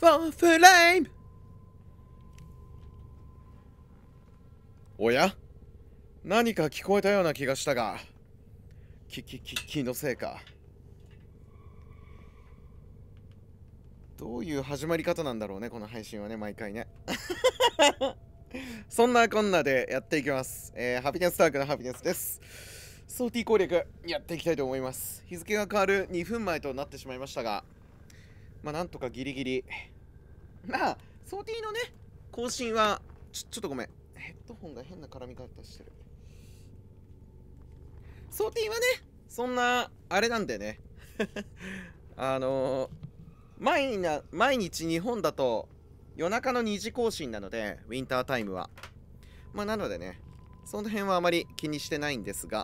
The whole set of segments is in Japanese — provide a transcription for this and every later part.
フォーフレイム。おや、何か聞こえたような気がしたが、気のせいか。どういう始まり方なんだろうね、この配信はね、毎回ね。そんなこんなでやっていきます。ハピネスタークのハピネスです。ソーティー攻略やっていきたいと思います。日付が変わる2分前となってしまいましたが、なんとかギリギリ。ソーティーのね、更新は、ちょっとごめん。ヘッドホンが変な絡み方してる。ソーティーはね、そんな、あれなんでね。毎日日本だと夜中の2時更新なので、ウィンタータイムは。なのでね、その辺はあまり気にしてないんですが、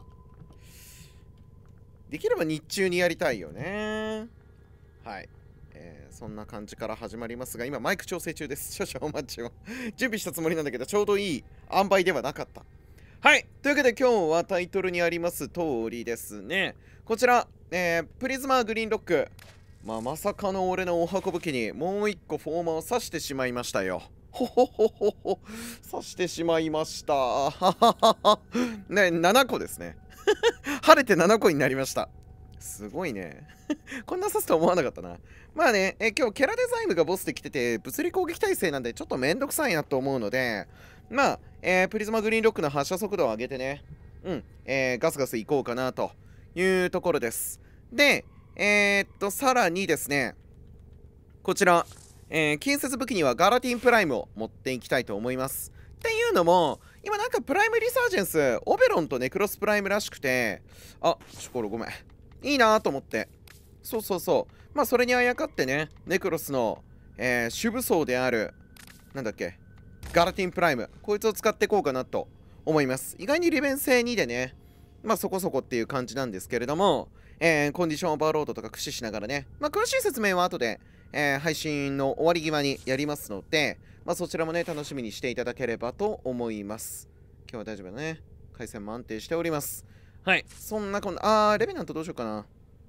できれば日中にやりたいよね。はい。そんな感じから始まりますが、今マイク調整中です。少々お待ちを。準備したつもりなんだけど、ちょうどいい塩梅ではなかった。はい。というわけで今日はタイトルにあります通りですね。こちら、プリズマーグリーンロック。まさかの俺のお運ぶ機にもう一個フォーマーを刺してしまいましたよ。刺してしまいました。ね、7個ですね。晴れて7個になりました。すごいね。こんな刺すと思わなかったな。今日キャラデザイムがボスで来てて、物理攻撃耐性なんでちょっとめんどくさいなと思うので、プリズマグリーンロックの発射速度を上げてね、ガスガスいこうかなというところです。で、さらにですね、こちら、近接武器にはガラティンプライムを持っていきたいと思います。っていうのも、今なんかプライムリサージェンス、オベロンとネクロスプライムらしくて、これごめん。いいなと思って。そう。それにあやかってね、ネクロスの、主武装である、なんだっけ、ガラティンプライム。こいつを使っていこうかなと思います。意外に利便性2でね、そこそこっていう感じなんですけれども、コンディションオーバーロードとか駆使しながらね、詳しい説明は後で、配信の終わり際にやりますので、そちらもね、楽しみにしていただければと思います。今日は大丈夫だね。回線も安定しております。はい。そんなこんな、レベナントどうしようかな。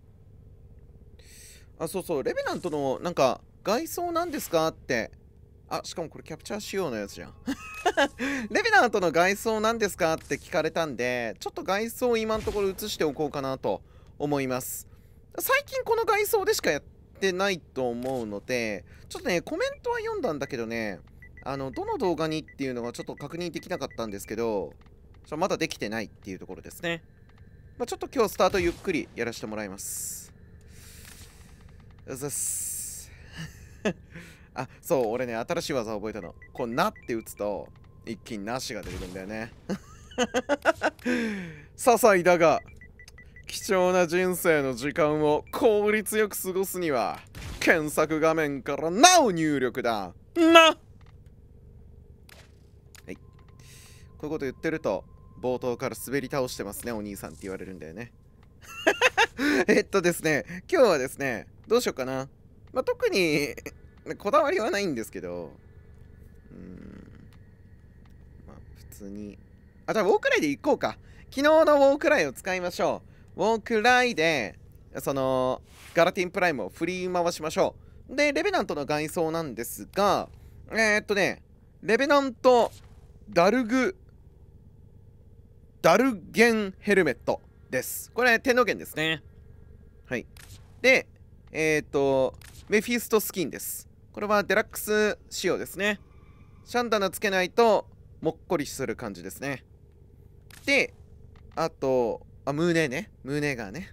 レベナントの、なんか、外装なんですかって。しかもこれキャプチャー仕様のやつじゃん。レベナントの外装なんですかって聞かれたんで、ちょっと外装を今のところ映しておこうかなと思います。最近この外装でしかやってないと思うので、ちょっとね、コメントは読んだんだけどね、どの動画にっていうのがちょっと確認できなかったんですけど、まだできてないっていうところですね。ちょっと今日スタートゆっくりやらせてもらいます。うざっす。俺ね、新しい技覚えたの。こう、なって打つと、一気になしが出てくるんだよね。些細だが、貴重な人生の時間を効率よく過ごすには、検索画面からなお入力だ。はい。こういうこと言ってると、冒頭から滑り倒してますね、お兄さんって言われるんだよね。ですね、今日はですね、どうしようかな。特にこだわりはないんですけど、普通に。じゃあ、ウォークライで行こうか。昨日のウォークライを使いましょう。ウォークライで、ガラティンプライムを振り回しましょう。で、レベナントの外装なんですが、レベナント、ダルゲンヘルメットです。これ、天の弦ですね。はい。で、メフィストスキンです。これはデラックス仕様ですね。シャンダナつけないと、もっこりする感じですね。で、あと、胸ね。胸がね。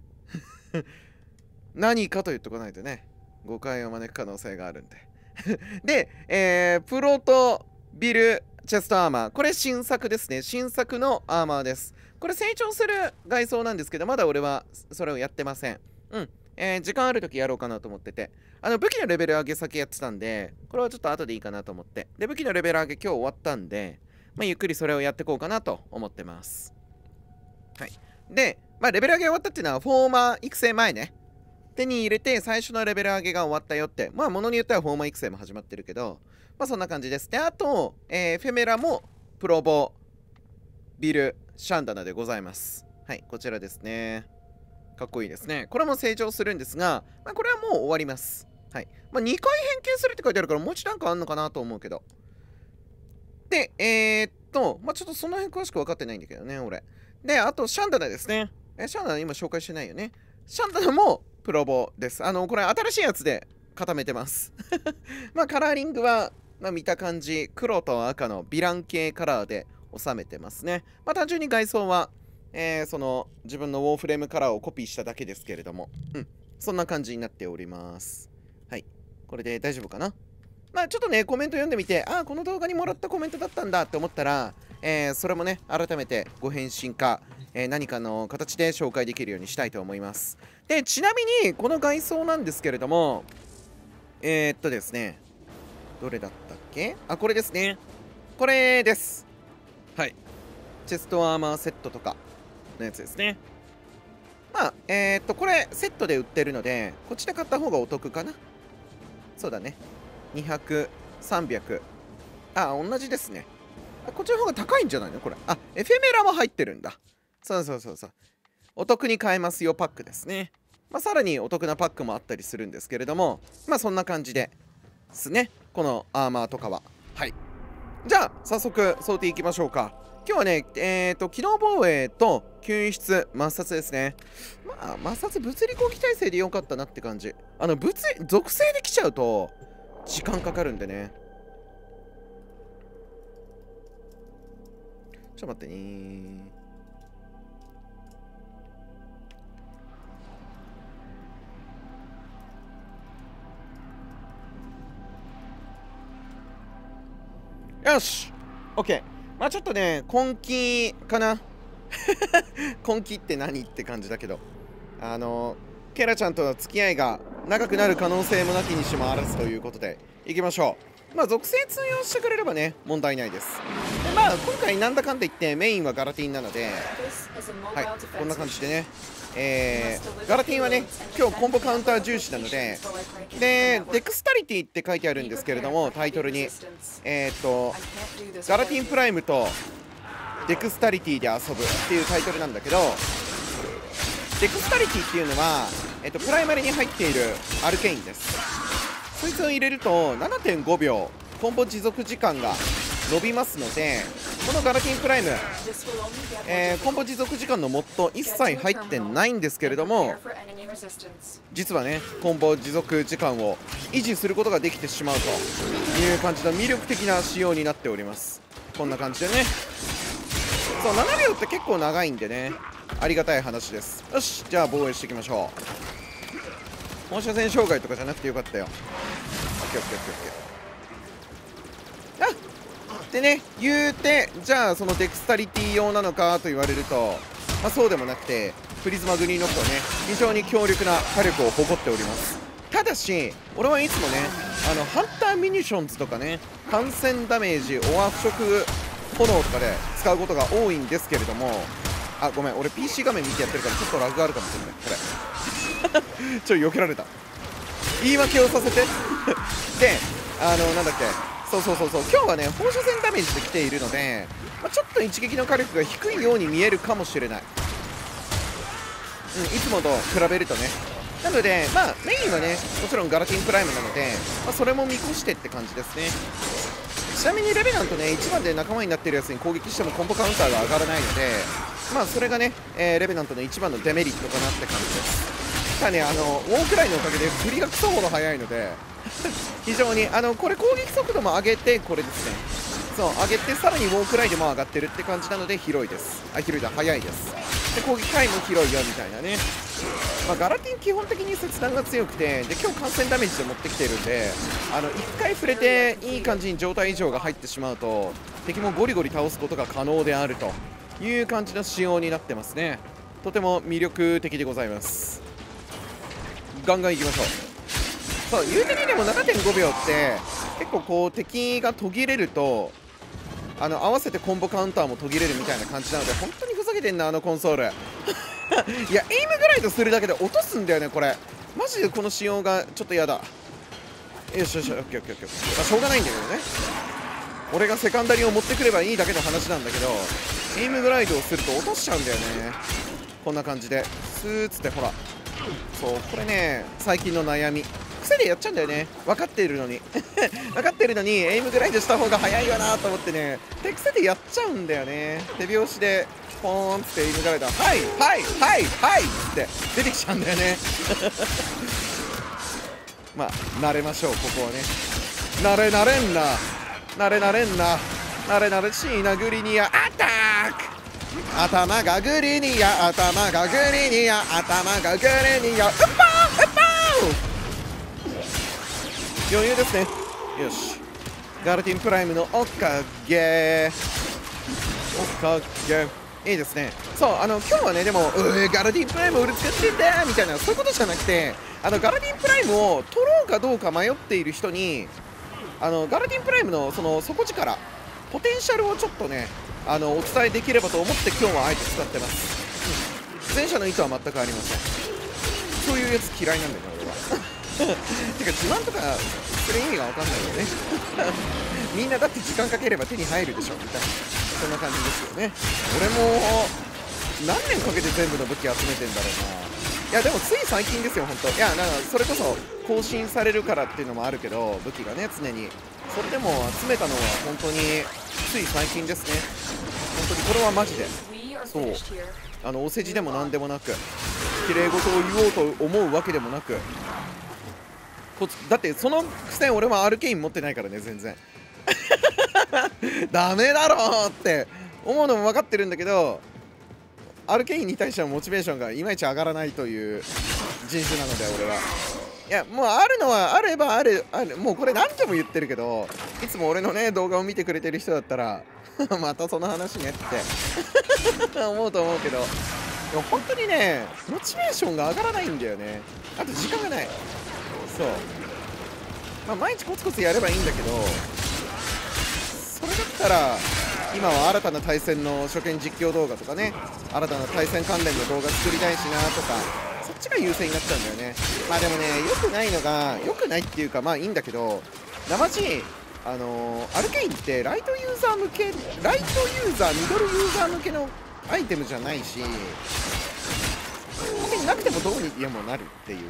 何かと言っとかないとね、誤解を招く可能性があるんで。で、プロトビルチェストアーマー。これ新作ですね。新作のアーマーです。これ成長する外装なんですけど、まだ俺はそれをやってません。時間あるときやろうかなと思ってて。武器のレベル上げ先やってたんで、これはちょっと後でいいかなと思って。で、武器のレベル上げ今日終わったんで、ゆっくりそれをやっていこうかなと思ってます。はい。で、レベル上げ終わったっていうのは、フォーマー育成前ね。手に入れて最初のレベル上げが終わったよって。ものによってはフォーマー育成も始まってるけど、そんな感じです。で、あと、フェメラもプロボビルシャンダナでございます。はい、こちらですね。かっこいいですね。これも成長するんですが、これはもう終わります。 はい。まあ、2回変形するって書いてあるから、もう一段階あんのかなと思うけど。で、まあ、ちょっとその辺詳しく分かってないんだけどね、俺。で、あと、シャンダナですね。シャンダナ今紹介してないよね。シャンダナもプロボです。これ新しいやつで固めてます。まあ、カラーリングは、まあ、見た感じ、黒と赤のヴィラン系カラーで収めてますね。まあ、単純に外装は、その自分のウォーフレームカラーをコピーしただけですけれども、そんな感じになっております。はい。これで大丈夫かな？まあちょっとね、コメント読んでみて、この動画にもらったコメントだったんだって思ったら、それもね、改めてご返信か、何かの形で紹介できるようにしたいと思います。で、ちなみに、この外装なんですけれども、ですね、どれだったっけ？これですね。これです。はい。チェストアーマーセットとかのやつですね。まあ、これセットで売ってるので、こっちで買った方がお得かな。そうだね。200、300。同じですね。こっちの方が高いんじゃないのこれ。エフェメラも入ってるんだ。そうそうそうそう。お得に買えますよパックですね。まあ、さらにお得なパックもあったりするんですけれども、まあそんな感じですね。このアーマーとかは。はい。じゃあ、早速、想定いきましょうか。今日はね、機能防衛と救出、抹殺ですね。まあ、抹殺物理攻撃耐性でよかったなって感じ。属性で来ちゃうと、時間かかるんでね。ちょっと待ってね。よし !OK。まあちょっとね、根気かな。根気って何って感じだけど。ケラちゃんとの付き合いが長くなる可能性もなきにしもあらずということで、いきましょう。まあ属性通用してくれればね、問題ないです。でまあ今回なんだかんだ言ってメインはガラティンなので、はい、こんな感じでね。ガラティンはね、今日コンボカウンター重視なので、で、デクスタリティって書いてあるんですけれども、タイトルに、ガラティンプライムとデクスタリティで遊ぶっていうタイトルなんだけど、デクスタリティっていうのは、プライマリに入っているアルケインです。そいつを入れると 7.5 秒コンボ持続時間が伸びますので、このガラティンプライム、コンボ持続時間のモッド一切入ってないんですけれども、実はねコンボ持続時間を維持することができてしまうという感じの魅力的な仕様になっております。こんな感じでね、そう7秒って結構長いんでね、ありがたい話です。よし、じゃあ防衛していきましょう。放射線障害とかじゃなくてよかったよ。オッケーオッケーオッケーオッケー。でね、言うて、じゃあそのデクスタリティ用なのかと言われると、まあ、そうでもなくて、プリズマグリーンノットはね、非常に強力な火力を誇っております。ただし、俺はいつもね、ハンターミニションズとかね、感染ダメージ、オア腐食炎とかで使うことが多いんですけれども、ごめん、俺 PC 画面見てやってるからちょっとラグがあるかもしれない、これ。ちょい避けられた。言い訳をさせて。で、なんだっけ。そうそうそうそう、今日はね放射線ダメージで来ているので、まあ、ちょっと一撃の火力が低いように見えるかもしれない、いつもと比べるとね。なのでまあメインはねもちろんガラティンプライムなので、まあ、それも見越してって感じですね。ちなみにレベナントね1番で仲間になってるやつに攻撃してもコンボカウンターが上がらないので、まあそれがね、レベナントの一番のデメリットかなって感じです。ただねウォークライのおかげで振りがクソほど速いので非常にこれ攻撃速度も上げて、これですね、そう上げてさらにウォークライでも上がってるって感じなので広いです。広いだ、速いです。で攻撃回も広いよみたいなね。まあ、ガラティン基本的に切断が強くて、で今日感染ダメージで持ってきてるんで、1回触れていい感じに状態異常が入ってしまうと敵もゴリゴリ倒すことが可能であるという感じの仕様になってますね。とても魅力的でございます。ガンガンいきましょう。そう言うてみれば 7.5 秒って結構こう敵が途切れると合わせてコンボカウンターも途切れるみたいな感じなので、本当にふざけてんなコンソール。いやエイムグライドするだけで落とすんだよねこれ。マジでこの仕様がちょっと嫌だ。よしよし、オッケーオッケーオッケー。まあしょうがないんだけどね、俺がセカンダリーを持ってくればいいだけの話なんだけど、エイムグライドをすると落としちゃうんだよね。こんな感じでスーッつって、ほら、そうこれね最近の悩み。 癖でやっちゃうんだよね。分かってるのに分かってるのにエイムグラインドした方が早いよなと思ってね、手癖でやっちゃうんだよね。手拍子でポーンってエイムグライダーはいはいはいはいって出てきちゃうんだよねまあ慣れましょう。ここはね慣れんな慣れんな慣れしいな。グリニアアタック、頭がグリニア、頭がグリニア、頭がグリニア、うっぱーうっぱー余裕ですね。よし、ガルティンプライムのおかげおかげいいですね。そう、今日はね、でもガルティンプライム俺使ってんだみたいな、そういうことじゃなくて、ガルティンプライムを取ろうかどうか迷っている人にガルティンプライムの底力ポテンシャルをちょっとねお伝えできればと思って今日はあえて使ってます。前者の意図は全くありません。そういうやつ嫌いなんだよね俺はてか自慢とかする意味が分かんないよねみんなだって時間かければ手に入るでしょみたいな、そんな感じですよね。俺も何年かけて全部の武器集めてんだろうな。いやでもつい最近ですよ本当。いやなんかそれこそ更新されるからっていうのもあるけど、武器がね常にそれでも集めたのは本当につい最近ですね。本当にこれはマジでそう、お世辞でも何でもなく綺麗事を言おうと思うわけでもなく、だってそのくせ俺はアルケイン持ってないからね全然ダメだろうって思うのも分かってるんだけど、アルケインに対してのモチベーションがいまいち上がらないという人種なので俺は。いやもうあるのはあればあるもうこれ何度も言ってるけど、いつも俺のね動画を見てくれてる人だったらまたその話ねって思うと思うけど、でも本当にねモチベーションが上がらないんだよね。あと時間がない。そう、まあ、毎日コツコツやればいいんだけど、それだったら今は新たな対戦の初見実況動画とかね、新たな対戦関連の動画作りたいしなとか、そっちが優先になっちゃうんだよね。まあでもね、良くないのが、良くないっていうかまあいいんだけど、生地アルケインってライトユーザー向け、ライトユーザーミドルユーザー向けのアイテムじゃないし、本当になくてもどうにでもなるっていう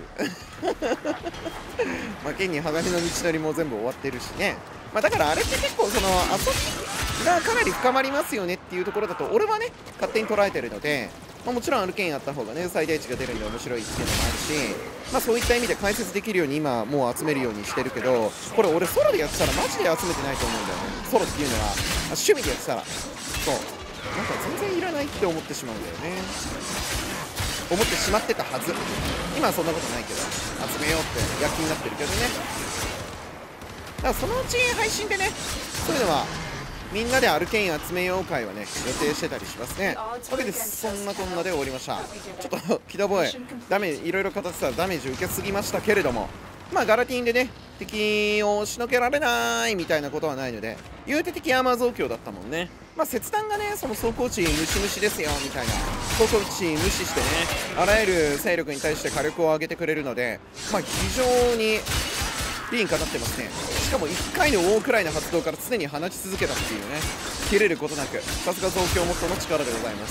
まあ現に鋼の道のりも全部終わってるしね。まあだからあれって結構その遊びがかなり深まりますよねっていうところだと俺はね勝手に捉えてるので、まあ、もちろんアルケインあった方がね最大値が出るんで面白いっていうのもあるし、まあそういった意味で解説できるように今もう集めるようにしてるけど、これ俺ソロでやってたらマジで集めてないと思うんだよね。ソロっていうのは趣味でやってたらそうなんか全然いらないって思ってしまうんだよね。思ってしまってたはず。今はそんなことないけど集めようって躍起になってるけどね。だからそのうち配信でねそういうのはみんなでアルケイン集めよう会はね予定してたりしますね。わけでそんなこんなで終わりました。ちょっとキダボーイいろいろ語ってたらダメージ受けすぎましたけれども、まあガラティンでね敵をしのけられないみたいなことはないので、言うて敵アーマー増強だったもんね。まあ切断がねその走行値ムシムシですよみたいな、走行値無視してねあらゆる勢力に対して火力を上げてくれるので、まあ非常に理にかなってますね。しかも1回の大くらいの発動から常に放ち続けたっていうね、切れることなくさすが増強もその力でございます。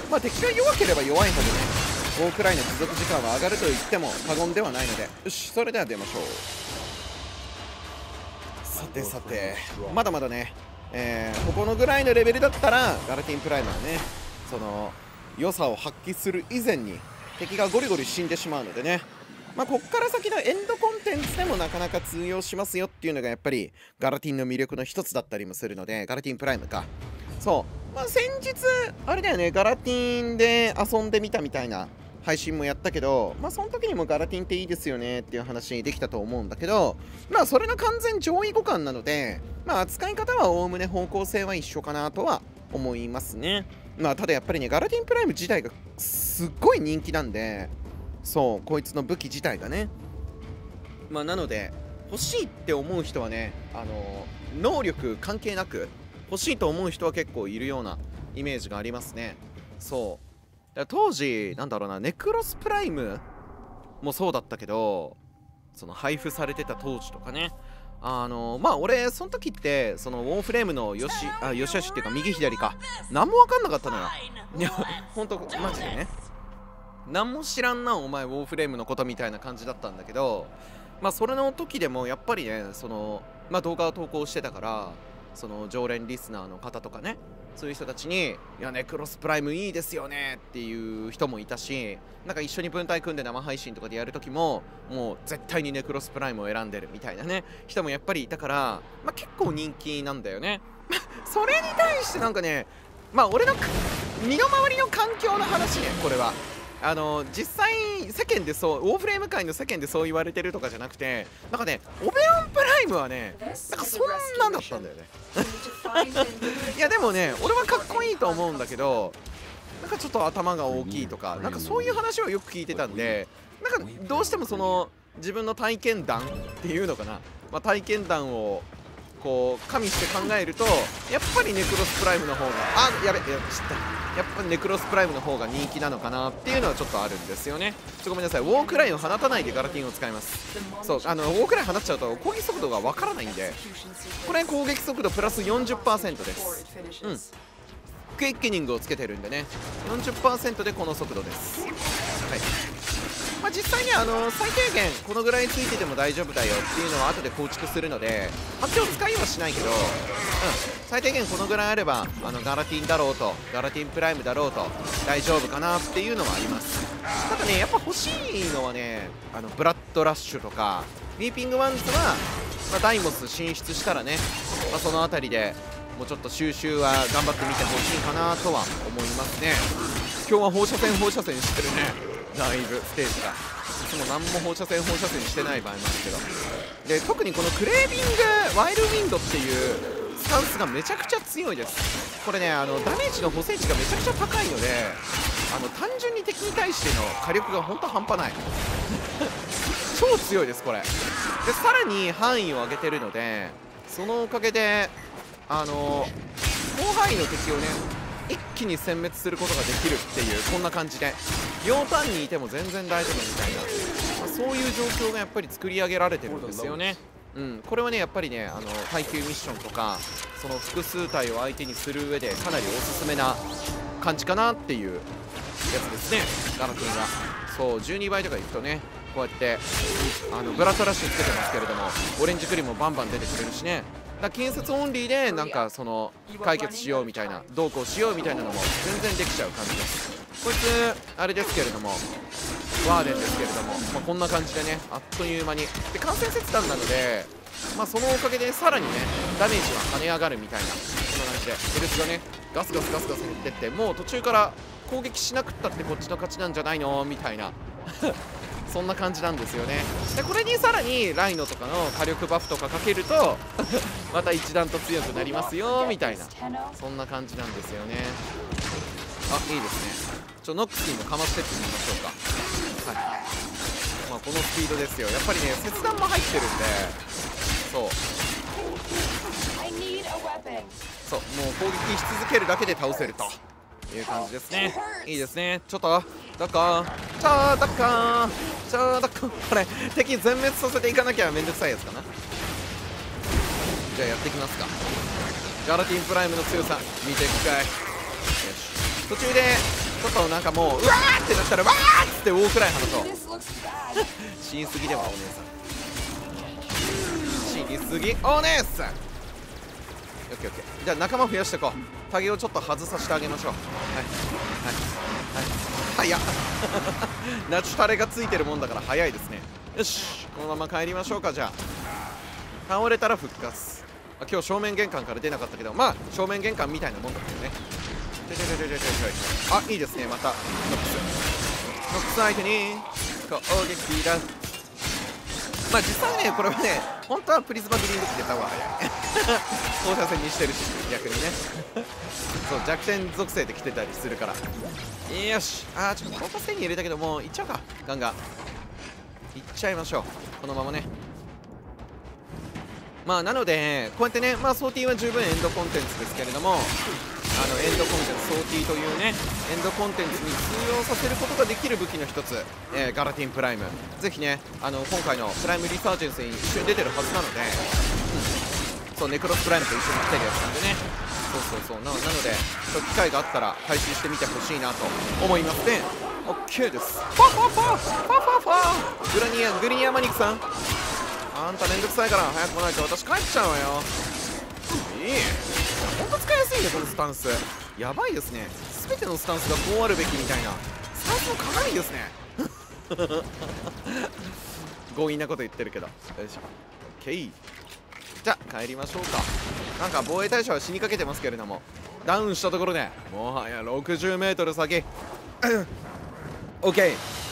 まあ敵が弱ければ弱いほどね大くらいの持続時間は上がると言っても過言ではないので、よしそれでは出ましょう。さてさてまだまだねここのぐらいのレベルだったらガルティンプライムはねその良さを発揮する以前に敵がゴリゴリ死んでしまうのでね、まあこっから先のエンドコンテンツでもなかなか通用しますよっていうのがやっぱりガラティンの魅力の一つだったりもするので、ガラティンプライムか。そうまあ先日あれだよね、ガラティンで遊んでみたみたいな配信もやったけど、まあその時にもガラティンっていいですよねっていう話できたと思うんだけど、まあそれの完全上位互換なので、まあ扱い方はおおむね方向性は一緒かなとは思いますね。まあただやっぱりねガラティンプライム自体がすっごい人気なんで、そうこいつの武器自体がね、まあなので欲しいって思う人はね能力関係なく欲しいと思う人は結構いるようなイメージがありますね。そう当時なんだろうな、ネクロスプライムもそうだったけど、その配布されてた当時とかね、まあ俺その時ってそのウォーフレームのよしあしっていうか右左か何も分かんなかったのよ。いやほんとマジでね何も知らんなお前ウォーフレームのことみたいな感じだったんだけど、 まあそれの時でもやっぱりね、まあ動画を投稿してたから、その常連リスナーの方とかね、そういう人たちに「いやネクロスプライムいいですよね」っていう人もいたし、なんか一緒に分隊組んで生配信とかでやる時ももう絶対にネクロスプライムを選んでるみたいなね人もやっぱりいたから、まあ結構人気なんだよね。それに対してなんかね、まあ俺の身の回りの環境の話ね、これは。実際世間でそう、オーフレーム界の世間でそう言われてるとかじゃなくて、なんかね、オベロンプライムはね、なんかそんなんだったんだよね。いやでもね、俺はかっこいいと思うんだけど、なんかちょっと頭が大きいとか、なんかそういう話をよく聞いてたんで、なんかどうしてもその自分の体験談っていうのかな、まあ、体験談をこう加味して考えると、やっぱりネクロスプライムの方が、やべ、知った。やっぱりネクロスプライムの方が人気なのかなっていうのはちょっとあるんですよね。ごめんなさい、ウォークラインを放たないでガラティンを使います。そう、ウォークライン放っちゃうと攻撃速度がわからないんで、これ攻撃速度プラス 40% です。クイッケニングをつけてるんでね、 40% でこの速度です。はい、まあ、実際に最低限このぐらいついてても大丈夫だよっていうのは後で構築するので、まあ、今日使いはしないけど、最低限このぐらいあればガラティンだろうとガラティンプライムだろうと大丈夫かなっていうのはあります。ただね、やっぱ欲しいのはね、ブラッドラッシュとかウィーピングワンズは、まあ、ダイモス進出したらね、まあ、その辺りでもうちょっと収集は頑張ってみてほしいかなとは思いますね。今日は放射線してるね、だいぶステージが。いつも何も放射線してない場合もあるけど、で特にこのクレービングワイルウィンドっていうスタンスがめちゃくちゃ強いです。これね、ダメージの補正値がめちゃくちゃ高いので、単純に敵に対しての火力が本当半端ない超強いですこれで。さらに範囲を上げてるので、そのおかげで広範囲の敵をね一気に殲滅することができるっていう、こんな感じで両端にいても全然大丈夫みたいな、まあ、そういう状況がやっぱり作り上げられてるんですよね。これはねやっぱりね耐久ミッションとかその複数体を相手にする上でかなりおすすめな感じかなっていうやつですね、ガラ君が。そう12倍とかいくとね、こうやってブラッドラッシュつけてますけれども、オレンジクリームもバンバン出てくれるしね。だ建設オンリーでなんかその解決しようみたいな、どうこうしようみたいなのも全然できちゃう感じです。こいつあれですけれども、ワーデンですけれども、まあ、こんな感じでねあっという間にで完成切断なので、まあ、そのおかげでさらにねダメージは跳ね上がるみたいな、こんな感じでヘルスがねガスガス減ってって、もう途中から攻撃しなくったってこっちの勝ちなんじゃないのみたいなそんな感じなんですよね。でこれにさらにライノとかの火力バフとかかけるとまた一段と強くなりますよみたいな、そんな感じなんですよね。いいですね。ノックスにもかましてってみましょうか。はい、まあ、このスピードですよ。やっぱりね切断も入ってるんで、そうもう攻撃し続けるだけで倒せるという感じですね。いいですね。ちょっとだかこれ敵全滅させていかなきゃめんどくさいやつかな。じゃあやっていきますか。ガラティンプライムの強さ見ていくかい。よし、途中でちょっとなんかもううわーってなったらわーっつってウォークライン放そう死にすぎではお姉さん、死にすぎお姉さん。オッケーオッケー。じゃあ仲間増やしていこう。タゲをちょっと外させてあげましょう。早っナチュタレがついてるもんだから早いですね。よし、このまま帰りましょうか。じゃあ倒れたら復活。今日正面玄関から出なかったけど、まあ正面玄関みたいなもんだったよね。いいですね。またノックス相手に攻撃だ。まあ実際ねこれはね本当はプリズマグリーンブック出た方が早い放射線にしてるし逆にねそう弱点属性で来てたりするから。よし、ちょっと放射線に入れたけどもういっちゃうか。ガンガンいっちゃいましょう、このままね。まあなのでこうやってね、まあソーティーは十分エンドコンテンツですけれども、エンドコンテンツソーティーというねエンドコンテンツに通用させることができる武器の一つ、ガラティンプライム。ぜひね今回のプライムリサージェンスに一緒に出てるはずなので、そうネクロスプライムと一緒に来てるやつなんでね。そうなので機会があったら回収してみてほしいなと思いますね。 オッケーです。ファファファファファファグリニアマニックさん、あんためんどくさいから早く来ないと私帰っちゃうわよ。いい、ほんと使いやすいねこのスタンス。やばいですね。全てのスタンスがこうあるべきみたいなスタンスの鏡ですね。強引なこと言ってるけど、よいしょ。オッケー、じゃあ帰りましょうか。なんか防衛大将は死にかけてますけれども、ダウンしたところでもはや 60m 先。オッケー。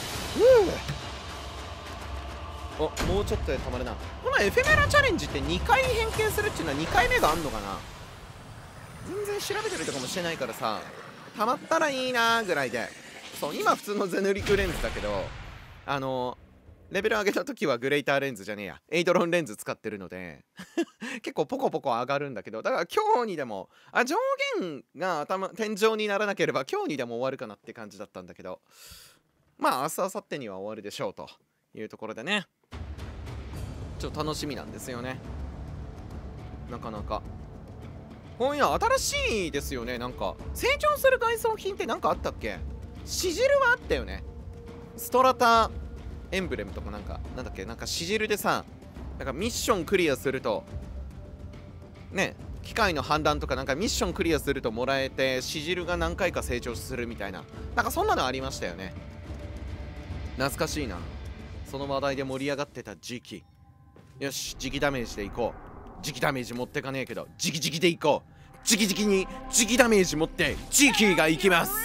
お、もうちょっとでたまるな。このエフェメラチャレンジって2回変形するっていうのは2回目があんのかな。全然調べてるとかもしてないからさ、たまったらいいなーぐらいで。そう、今普通のゼヌリクレンズだけど、レベル上げた時はグレイターレンズじゃねえや、エイドロンレンズ使ってるので結構ポコポコ上がるんだけど、だから今日にでも上限が天井にならなければ今日にでも終わるかなって感じだったんだけど、まあ明日明後日には終わるでしょうというところでね、ちょっと楽しみなんですよね。なかなかこういうの新しいですよね。なんか成長する外装品って何かあったっけ。シジルはあったよね。ストラタエンブレムとかなんだっけ、なんかシジルでさ、なんかミッションクリアするとね、機械の判断とかなんかミッションクリアするともらえてシジルが何回か成長するみたいな、なんかそんなのありましたよね。懐かしいな。その話題で盛り上がってた時期。よし、磁気ダメージでいこう。磁気ダメージ持ってかねえけど磁気でいこう。磁気に磁気ダメージ持って磁気がいきます。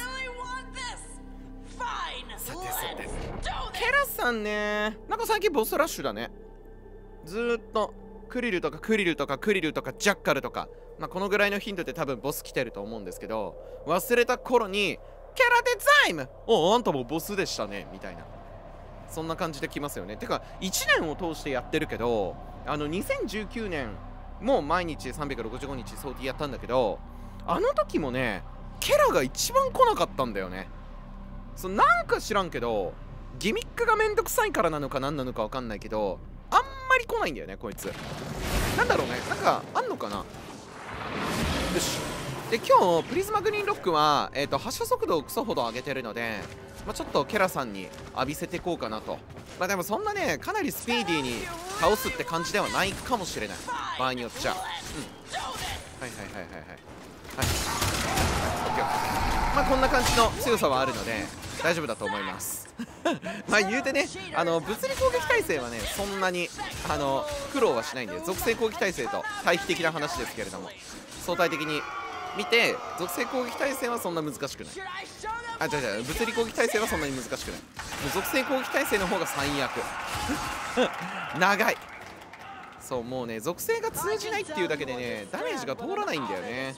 さてさて、ケラさんね、なんか最近ボスラッシュだね。ずーっとクリルとかジャッカルとか、まあこのぐらいの頻度で多分ボス来てると思うんですけど、忘れた頃にキャラデザイム、お、あんたもボスでしたねみたいな、そんな感じで来ますよね。てか1年を通してやってるけど、2019年もう毎日365日ソーティやったんだけど、あの時もねケラが一番来なかったんだよね。なんか知らんけどギミックがめんどくさいからなのか何なのか分かんないけど、あんまり来ないんだよねこいつ。なんだろうね、なんかあんのかな。よし、で今日プリズマグリーンロックは、発射速度をクソほど上げてるので、まあ、ちょっとケラさんに浴びせていこうかなと。まあでもそんなねかなりスピーディーに倒すって感じではないかもしれない、場合によっちゃ。はいはいオッケー。まあこんな感じの強さはあるので大丈夫だと思いますまあ言うてね、物理攻撃耐性はねそんなに苦労はしないんで、属性攻撃耐性と対比的な話ですけれども、相対的に見て属性攻撃耐性はそんな難しくない。物理攻撃耐性はそんなに難しくない。もう属性攻撃耐性の方が最悪長い。そう、もうね属性が通じないっていうだけでねダメージが通らないんだよね。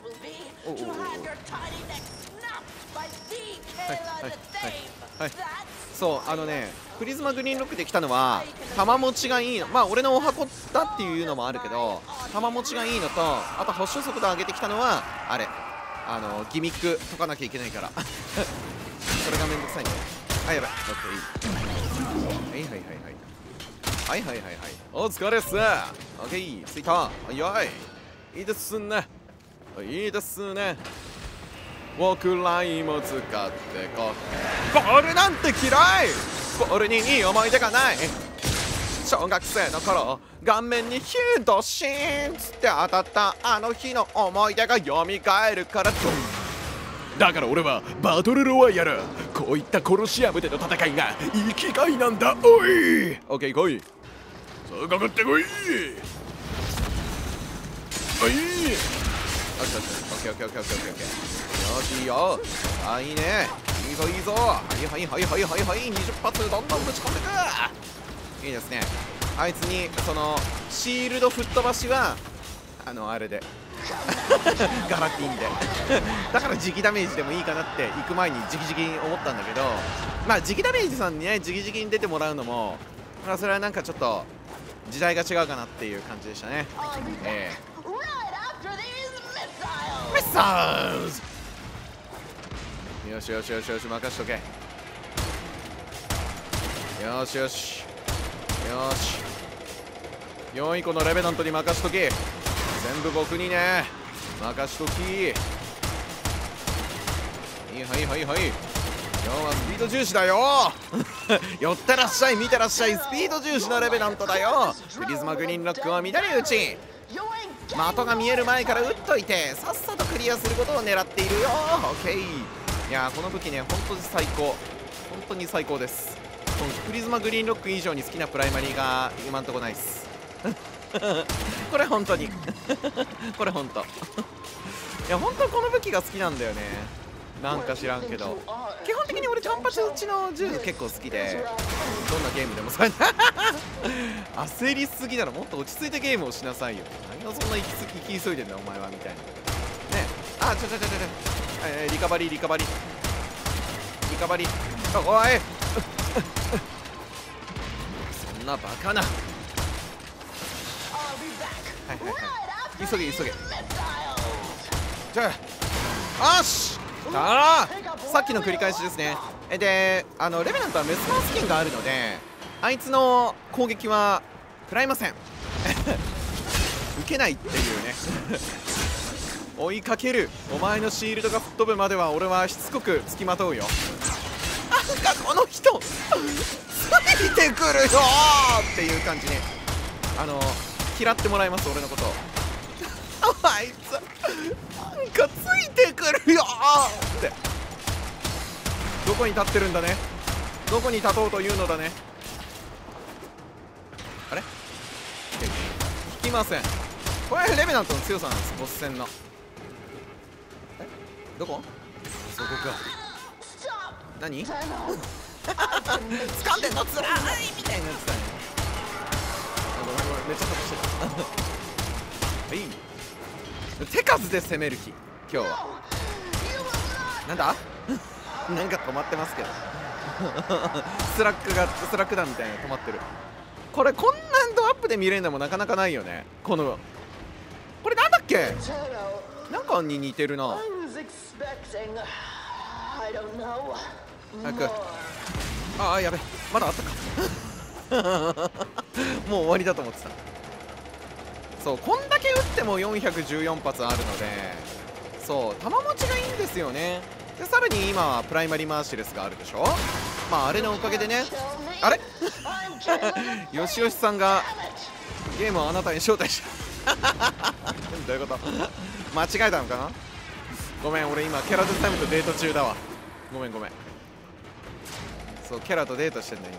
そうプリズマグリーンロックできたのは弾持ちがいいの。まあ俺のお箱だっていうのもあるけど弾持ちがいいのと、あと発射速度上げてきたのはあれギミック解かなきゃいけないからそれがめんどくさいんだよ。あ、やばい、はいお疲れっす。オッケー、着いた。いいですね、いいですね。僕らにも使ってこう。ボールなんて嫌い。ボールにいい思い出がない。小学生の頃顔面にヒュードシーンつって当たったあの日の思い出が蘇るからだから俺はバトルロワイヤル、こういったコロシアムでの戦いが生きがいなんだ。おい、オッケー来い。さあかかってこい。おい、オッケー。よし、いいよ。あ、いいね。いいぞ。はい。20発どんどんぶち込んでく。いいですね。あいつにそのシールド吹っ飛ばしはあれでガラティンでだから磁気ダメージでもいいかなって行く前に直々に思ったんだけど、まあ磁気ダメージさんにね直々に出てもらうのも、まあそれはなんかちょっと時代が違うかなっていう感じでしたね。ミッサーズ。よし任しとけ。よし4位このレベナントに任しとき。全部僕にね任しとき。はい今日はスピード重視だよ寄ってらっしゃい、見てらっしゃい、スピード重視のレベナントだよ。プリズマグリーンロックを乱れ打ち、的が見える前から打っといてさっさとクリアすることを狙っているよ。オッケー。いやー、この武器ね、本当に最高、本当に最高です。このプリズマグリーンロック以上に好きなプライマリーが今んとこないっすこれ本当にこれ本当いや、本当この武器が好きなんだよね。なんか知らんけど、基本的に俺単発打ちの銃結構好きで、どんなゲームでもそれ焦りすぎだろ、もっと落ち着いてゲームをしなさいよ。何をそんな行き急いでんだお前はみたいなね。あ、リカバリーリカバリーリカバリー、おいそんなバカな。はいはいはい、急げ急げ。じゃあ、よし、さっきの繰り返しですね。で、レベナントはメスマースキンがあるので、あいつの攻撃は食らいません受けないっていうね追いかける、お前のシールドが吹っ飛ぶまでは俺はしつこく付きまとうよ。なんかこの人ついてくるよっていう感じね。嫌ってもらいます、俺のことをあいつなんかついてくるよって。どこに立ってるんだね、どこに立とうというのだね。あれ引きません。これレベナントの強さなんです、ボス戦の。どこ、そこか。何掴んでんのつらいみたいなやつだね。ごめんめっちゃ飛ばしてたはい、手数で攻める気今日は。なんだなんか止まってますけどスラックだみたいな止まってる。これこんなドアップで見れるのもなかなかないよね。これなんだっけ、なんかに似てるな。早く。ああ、やべ、まだあったかもう終わりだと思ってた。そう、こんだけ撃っても414発あるので、そう、弾持ちがいいんですよね。で、さらに今はプライマリーマーシレスがあるでしょ。まああれのおかげでね、あれよしよしさんがゲームをあなたに招待したどういうこと間違えたのかな。ごめん、俺今キャラデザイムとデート中だわ。ごめん。そう、キャラとデートしてんだ今。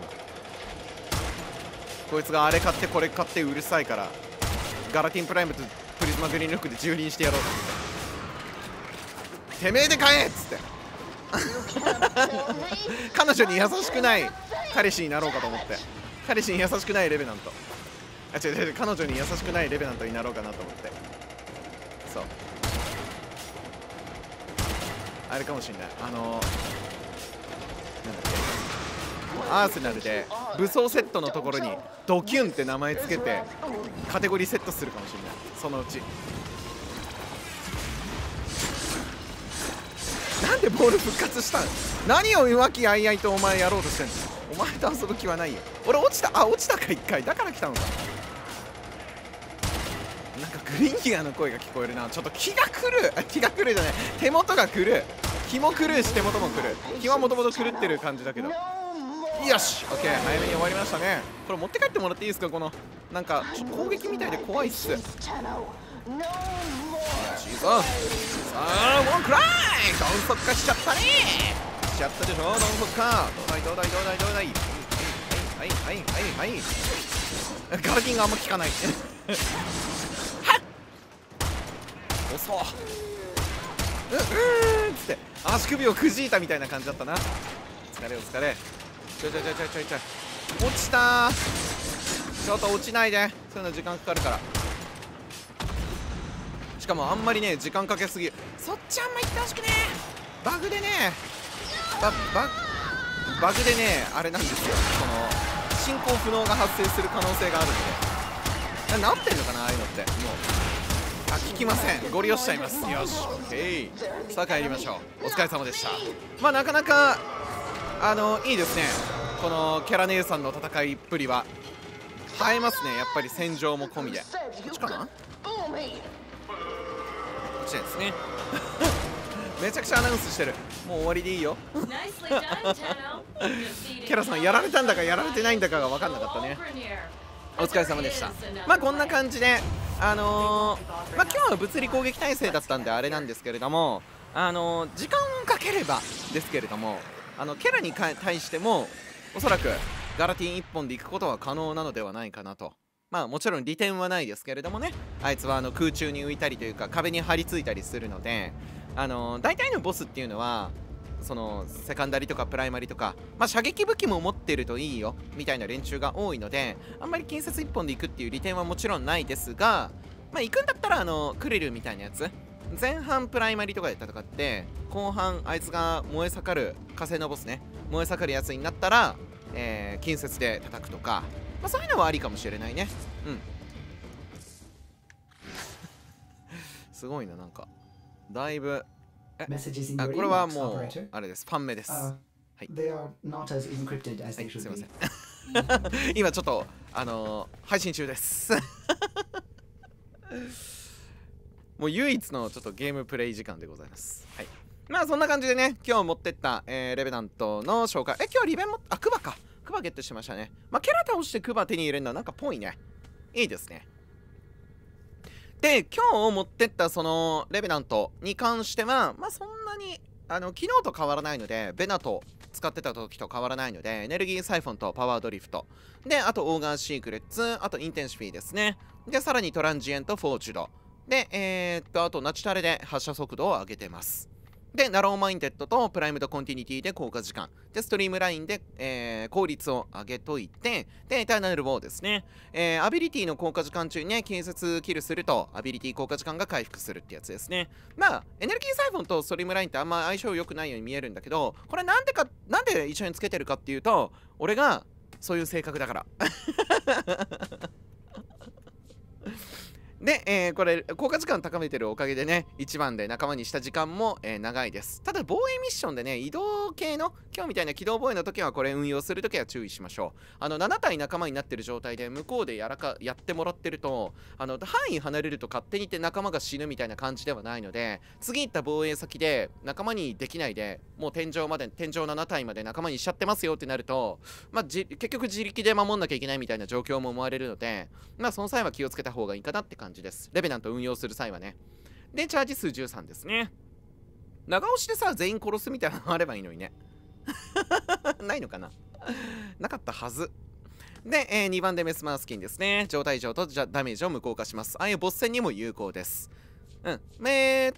こいつがあれ買ってこれ買ってうるさいから、ガラティンプライムとプリズマグリーンロックで蹂躙してやろうと思って。てめえで買えっつって彼女に優しくない彼氏になろうかと思って。彼氏に優しくないレベナント、あ、違う彼女に優しくないレベナントになろうかなと思って。そう、あれかもしんない、なんだっけ、アーセナルで武装セットのところにドキュンって名前つけてカテゴリーセットするかもしれない、そのうち。なんでボール復活したん？何を浮気あいあいとお前やろうとしてんの？お前と遊ぶ気はないよ。俺落ちたか一回、だから来たのか。なんかグリーンギアの声が聞こえるな。ちょっと気が狂うじゃない、手元が狂う。気も狂うし手元も狂う。気はもともと狂ってる感じだけど。よし、オッケー、早めに終わりましたね。これ持って帰ってもらっていいですか。このなんか攻撃みたいで怖いっす。いいぞ。さあもうクライドンソッカしちゃったね。しちゃったでしょ、ドンソッカ。どうだいはいガラキンがあんま効かないはっ遅っつって足首をくじいたみたいな感じだったな。お疲れちょい落ちたー。ちょっと落ちないで、そういうの時間かかるから。しかもあんまりね時間かけすぎ、そっちあんま言ってほしくねー。バグでねあれなんですよ、この進行不能が発生する可能性があるんで。治ってんのかなああいうのって。もう効きません。ご利用しちゃいます。よし、オッケー。さあ帰りましょう。お疲れ様でした。まあなかなかいいですね、このキャラ姉さんの戦いっぷりは。映えますね、やっぱり戦場も込みで。こっちかな、こっちですねめちゃくちゃアナウンスしてる。もう終わりでいいよ。ケラさんやられたんだかやられてないんだかが分かんなかったね。お疲れ様でした。まあこんな感じでまあ今日は物理攻撃体制だったんであれなんですけれども、時間をかければですけれども、ケラに対してもおそらくガラティン1本で行くことは可能なのではないかなと。まあもちろん利点はないですけれどもね、あいつは空中に浮いたりというか壁に張り付いたりするので、大体のボスっていうのはそのセカンダリとかプライマリとか、まあ、射撃武器も持ってるといいよみたいな連中が多いので、あんまり近接1本で行くっていう利点はもちろんないですが、まあ、行くんだったらクリルみたいなやつ、前半プライマリとかで戦って後半あいつが燃え盛る火星のボスね、燃え盛るやつになったら、近接で叩くとか、まあ、そういうのはありかもしれないね。うんすごいな、なんかだいぶこれはもうあれです、ファンメです。はい、すいません今ちょっと配信中ですもう唯一のちょっとゲームプレイ時間でございます。はい、まあそんな感じでね、今日持ってったレベナントの紹介。今日リベンもクバか、クバゲットしましたね。まあキャラ倒してクバ手に入れるのはなんかぽいね。いいですね。で、今日持ってったそのレベナントに関しては、まあそんなに昨日と変わらないので、ベナト使ってた時と変わらないので、エネルギーサイフォンとパワードリフトで、あとオーガンシークレッツ、あとインテンシフィーですね。でさらにトランジエントフォーチュドであとナチュタレで発射速度を上げてます。でナローマインデッドとプライムドコンティニティで効果時間で、ストリームラインで、効率を上げといて、でエターナルウォーですね、アビリティの効果時間中にね近接キルするとアビリティ効果時間が回復するってやつですね。まあエネルギーサイフォンとストリームラインってあんま相性良くないように見えるんだけど、これなんで一緒につけてるかっていうと、俺がそういう性格だからで、これ効果時間高めてるおかげでね、1番で仲間にした時間も、長いです。ただ防衛ミッションでね、移動系の今日みたいな機動防衛の時はこれ運用する時は注意しましょう。7体仲間になってる状態で向こうでやってもらってると、範囲離れると勝手にって仲間が死ぬみたいな感じではないので、次行った防衛先で仲間にできないでもう天井7体まで仲間にしちゃってますよってなると、まあ、結局自力で守んなきゃいけないみたいな状況も思われるので、まあその際は気をつけた方がいいかなって感じです。レベナント運用する際はね。でチャージ数13ですね。長押しでさ全員殺すみたいなのあればいいのにねないのかななかったはずで、2番でメスマースキンですね。状態上とダメージを無効化します。ああいうボス戦にも有効です。アビリテ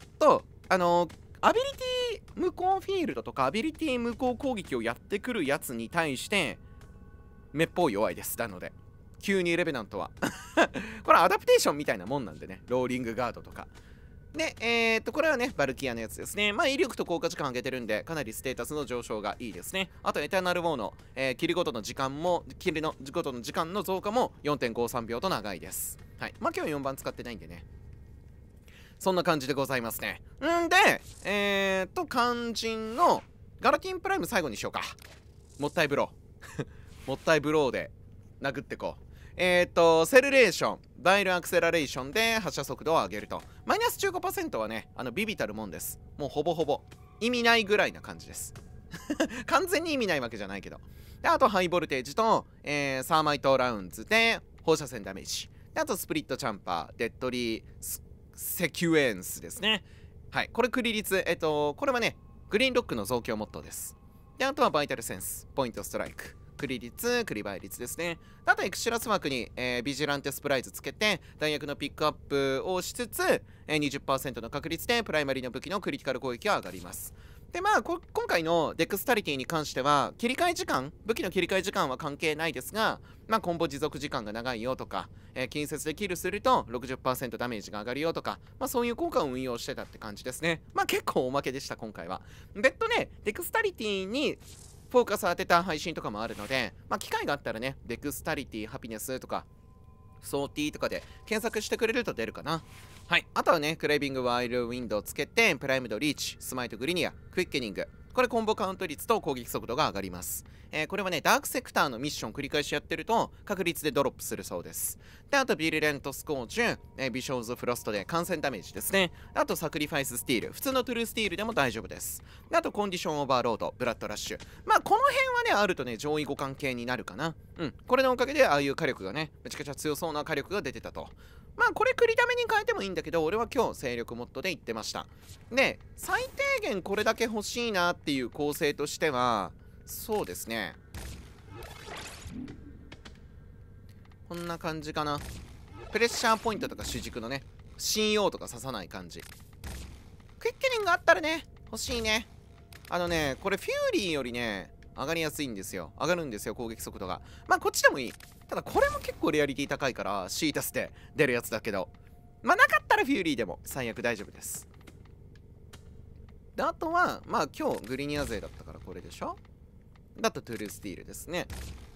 ィ無効フィールドとかアビリティ無効攻撃をやってくるやつに対してめっぽう弱いです。なので急にレベナントはこれアダプテーションみたいなもんなんでね、ローリングガードとかでこれはねバルキアのやつですね。まあ威力と効果時間上げてるんでかなりステータスの上昇がいいですね。あとエターナルウォーの、キルごとの時間の時間の増加も 4.53 秒と長いです。はい、まあ今日4番使ってないんでね、そんな感じでございますね。んで肝心のガラティンプライム最後にしようか。もったいブローもったいブローで殴ってこう。セルレーションバイルアクセラレーションで発射速度を上げるとマイナス 15% はねビビたるもんです。もうほぼほぼ意味ないぐらいな感じです完全に意味ないわけじゃないけど。であとハイボルテージと、サーマイトラウンズで放射線ダメージで、あとスプリットチャンパーデッドリーセキュエンスですね。はい、これクリ率これはねグリーンロックの増強モットーです。であとはバイタルセンスポイントストライククリ率、クリバイ率ですね。あとエクシラス枠に、ビジランテスプライズつけて弾薬のピックアップをしつつ、20% の確率でプライマリーの武器のクリティカル攻撃が上がります。でまあ今回のデクスタリティに関しては切り替え時間、武器の切り替え時間は関係ないですが、まあコンボ持続時間が長いよとか、近接でキルすると 60% ダメージが上がるよとか、まあそういう効果を運用してたって感じですね。まあ結構おまけでした今回は。別途ねデクスタリティにフォーカス当てた配信とかもあるので、まあ、機会があったらね、デクスタリティ、ハピネスとか、ソーティーとかで検索してくれると出るかな。はい。あとはね、クレービング、ワイルウィンドウつけて、プライムドリーチ、スマイトグリニア、クイッケニング、 これコンボカウント率と攻撃速度が上がります。これはね、ダークセクターのミッション繰り返しやってると確率でドロップするそうです。で、あとビルレントスコーチュ、ビショーズフロストで感染ダメージですね。あとサクリファイススティール、普通のトゥルースティールでも大丈夫です。で、あとコンディションオーバーロード、ブラッドラッシュ。まあこの辺はね、あるとね、上位互換系になるかな。これのおかげでああいう火力がね、めちゃくちゃ強そうな火力が出てたと。まあこれ繰りために変えてもいいんだけど、俺は今日勢力モッドで言ってました。で、最低限これだけ欲しいなっていう構成としては、そうですね、こんな感じかな。プレッシャーポイントとか主軸のね、CO とか刺さない感じ。クイッケリングあったらね、欲しいね。これフューリーよりね、上がりやすいんですよ。上がるんですよ、攻撃速度が。まあこっちでもいい。ただこれも結構レアリティ高いから C 足して出るやつだけど、まあなかったらフューリーでも最悪大丈夫です。で、あとはまあ今日グリニア勢だったからこれでしょ。だとトゥルースティールですね。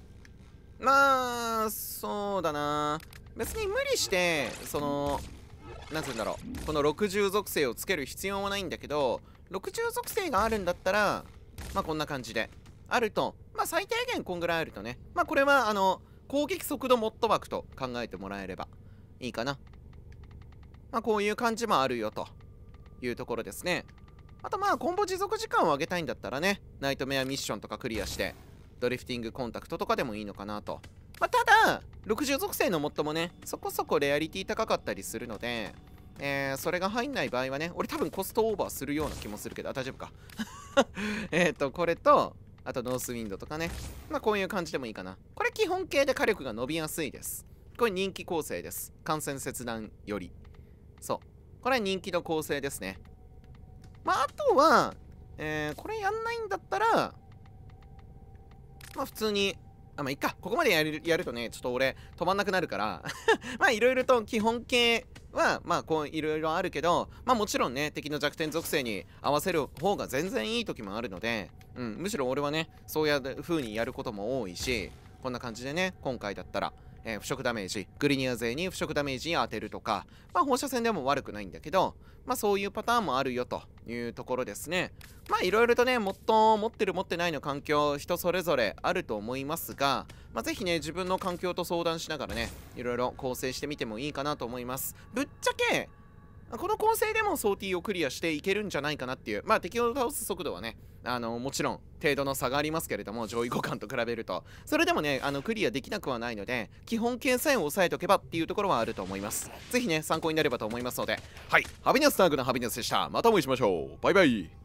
まあそうだな、別に無理してなんつうんだろう、この60属性をつける必要はないんだけど、60属性があるんだったらまあこんな感じであると、まあ最低限こんぐらいあるとね、まあこれは攻撃速度モッド枠と考えてもらえればいいかな。まあこういう感じもあるよというところですね。あとまあコンボ持続時間を上げたいんだったらね、ナイトメアミッションとかクリアしてドリフティングコンタクトとかでもいいのかなと。まあ、ただ60属性のモッドもね、そこそこレアリティ高かったりするので、それが入んない場合はね、俺多分コストオーバーするような気もするけど、大丈夫か。これとあとノースウィンドとかね、まあこういう感じでもいいかな。これ基本形で火力が伸びやすいです。これ人気構成です。感染切断より。そう、これは人気の構成ですね。まああとは、これやんないんだったらまあ普通に、まあいっか、ここまでやるとね、ちょっと俺止まんなくなるからまあいろいろと基本形はまあこういろいろあるけど、まあもちろんね、敵の弱点属性に合わせる方が全然いい時もあるので、むしろ俺はね、そういう風にやることも多いし、こんな感じでね、今回だったら腐食ダメージ、グリニア勢に腐食ダメージに当てるとか、まあ放射線でも悪くないんだけど、まあそういうパターンもあるよというところですね。まあいろいろとね、持ってる持ってないの環境、人それぞれあると思いますが、まあぜひね、自分の環境と相談しながらね、いろいろ構成してみてもいいかなと思います。ぶっちゃけ、この構成でもソーティーをクリアしていけるんじゃないかなっていう、まあ敵を倒す速度はね、もちろん程度の差がありますけれども、上位互換と比べるとそれでもね、クリアできなくはないので、基本形さえ押さえとけばっていうところはあると思います。ぜひね、参考になればと思いますので、はい、ハビネスターグのハビネスでした。またお会いしましょう。バイバイ。